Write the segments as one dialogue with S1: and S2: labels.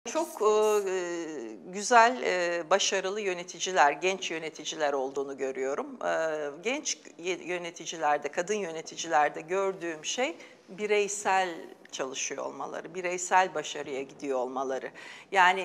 S1: Çok,
S2: isteriz.
S1: güzel, başarılı yöneticiler, genç yöneticiler olduğunu görüyorum. Genç yöneticilerde, kadın yöneticilerde gördüğüm şey bireysel çalışıyor olmaları, bireysel başarıya gidiyor olmaları. Yani,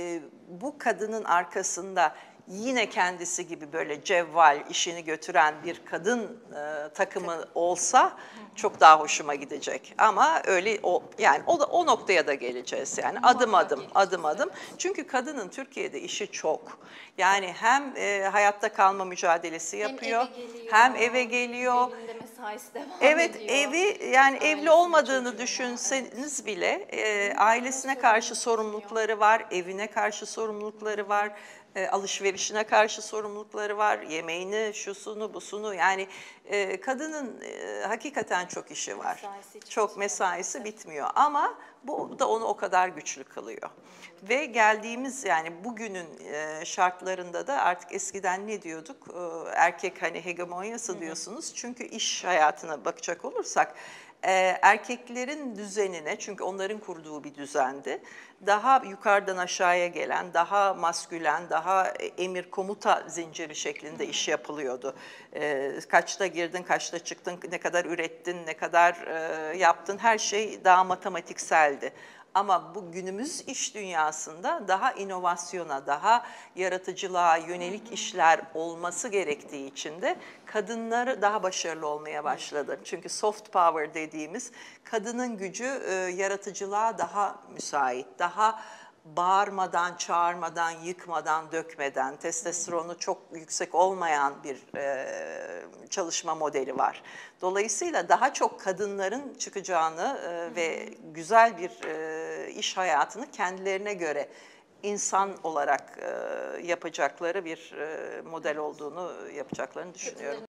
S1: bu kadının arkasında yine kendisi gibi böyle cevval, işini götüren bir kadın, takımı olsa çok daha hoşuma gidecek ama öyle yani o noktaya da geleceğiz yani adım
S2: Muhakkak
S1: adım, adım
S2: geleceğiz,
S1: adım.
S2: evet.
S1: Çünkü kadının Türkiye'de işi çok. Yani hem, hayatta kalma mücadelesi
S2: Hem
S1: yapıyor,
S2: eve
S1: hem eve
S2: geliyor,
S1: geliyor.
S2: evinde mesaisi devam
S1: Evet,
S2: ediyor.
S1: evi, yani evli
S2: Ailesine,
S1: olmadığını
S2: çocuğuna, evet.
S1: düşünseniz bile,
S2: Hı hı. Yine
S1: ailesine karşı
S2: sorumluluk yükleniyor.
S1: sorumlulukları var, evine karşı sorumlulukları var, alışverişine karşı sorumlulukları var, yemeğini, şusunu, busunu yani, kadının, hakikaten çok işi var.
S2: Mesaisi hiç
S1: Çok
S2: bitmiyor
S1: mesaisi
S2: maalesef.
S1: bitmiyor ama bu da onu o kadar güçlü kılıyor. Ve geldiğimiz yani bugünün, şartlarında da artık eskiden ne diyorduk? Erkek hani hegemonyası diyorsunuz. Çünkü iş hayatına bakacak olursak, erkeklerin düzenine çünkü onların kurduğu bir düzendi. Daha yukarıdan aşağıya gelen, daha maskülen, daha emir komuta zinciri şeklinde iş yapılıyordu. Kaçta girdin, kaçta çıktın, ne kadar ürettin, ne kadar, yaptın her şey daha matematikseldi. Ama bu günümüz iş dünyasında daha inovasyona, daha yaratıcılığa yönelik işler olması gerektiği için de kadınlar daha başarılı olmaya başladı. Çünkü soft power dediğimiz kadının gücü yaratıcılığa daha müsait, daha bağırmadan, çağırmadan, yıkmadan, dökmeden, testosteronu çok yüksek olmayan bir çalışma modeli var. Dolayısıyla daha çok kadınların çıkacağını ve güzel bir iş hayatını kendilerine göre insan olarak yapacakları bir model olduğunu yapacaklarını düşünüyorum.
S2: Kadınların